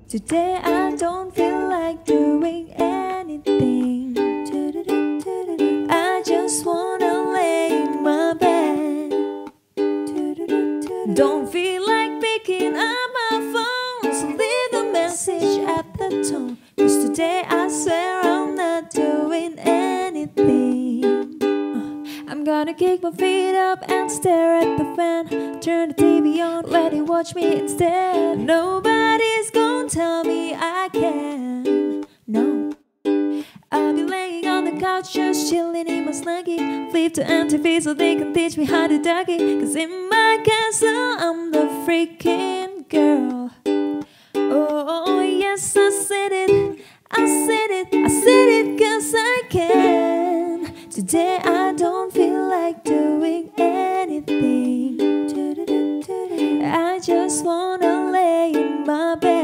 Today I don't feel like doing anything. I just wanna lay in my bed. Don't feel like picking up my phone, so leave a message at the tone. 'Cause today I swear I'm not doing anything. I'm gonna kick my feet up and stare at the fan. Turn the TV on, let it watch me instead. Nobody's gonna tell me I can. No, I'll be laying on the couch just chilling in my snuggie. Flip to MTV so they can teach me how to doggy. 'Cause in my castle I'm the freaking girl. Oh yes, I said it, I said it, I said it 'cause I can. Today I don't feel like doing anything. I just wanna lay in my bed.